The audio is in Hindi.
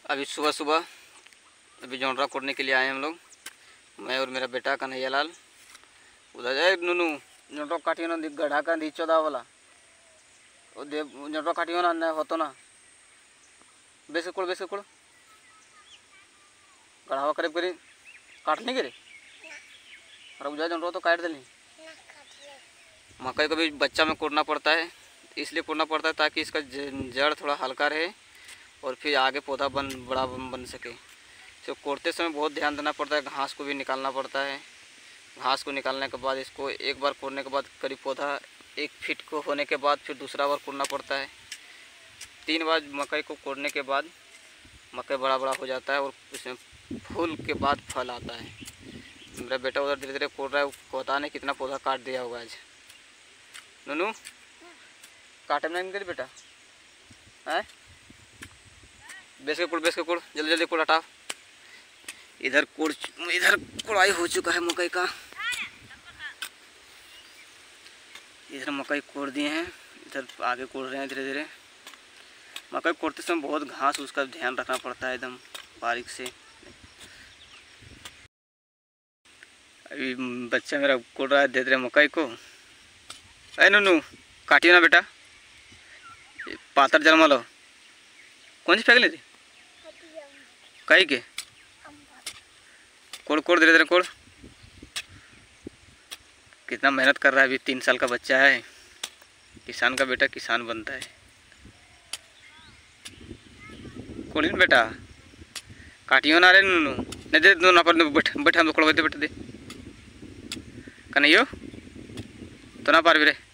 अभी सुबह सुबह अभी जोंडरा कोड़ने के लिए आए हम लोग, मैं और मेरा बेटा कन्हैया लाल। उधर जाए नुनू जोंडरा काटियो ना गढ़ा का दी 14 वाला वो दे जोंडरा काटियो ना होतो ना बेस कोड़ गढ़ावा करीब करी काट नहीं गिरे और उजा जोंडरा तो काट देनी। मकई को भी बच्चा में कोड़ना पड़ता है, इसलिए कोड़ना पड़ता है ताकि इसका जड़ थोड़ा हल्का रहे और फिर आगे पौधा बड़ा बन सके। तो कोड़ते समय बहुत ध्यान देना पड़ता है, घास को भी निकालना पड़ता है। घास को निकालने के बाद इसको एक बार कोड़ने के बाद करीब पौधा 1 फीट को होने के बाद फिर दूसरा बार कोड़ना पड़ता है। 3 बार मकई को कोड़ने के बाद मकई बड़ा हो जाता है और उसमें फूल के बाद फल आता है। मेरा बेटा उधर धीरे धीरे कोड़ रहा है, पता नहीं कितना पौधा काट दिया होगा आज। नूनू काटे में नहीं बेटा है, बेस के कुड़ जल्दी जल्दी कुड़ हटाओ। इधर कुड़ाई हो चुका है मकई का, इधर मकई कोड़ दिए हैं, इधर आगे कोड़ रहे हैं धीरे धीरे। मकई कोड़ते समय बहुत घास उसका ध्यान रखना पड़ता है एकदम बारीक से। अभी बच्चा मेरा कोड़ रहा है धीरे धीरे मकई को। अरे नूनू काटियो ना बेटा, पातर जलमा लो। कौन सी फेंक ली थी कई के? कोड़ धीरे धीरे कोड़। कितना मेहनत कर रहा है, अभी 3 साल का बच्चा है। किसान का बेटा किसान बनता है। कोड़ी बेटा काटियो ना रे नूनू, नहीं दे दो ना पर बैठ हम कोड़ दे बेटा दे कन्हैया तो ना पार भी रे।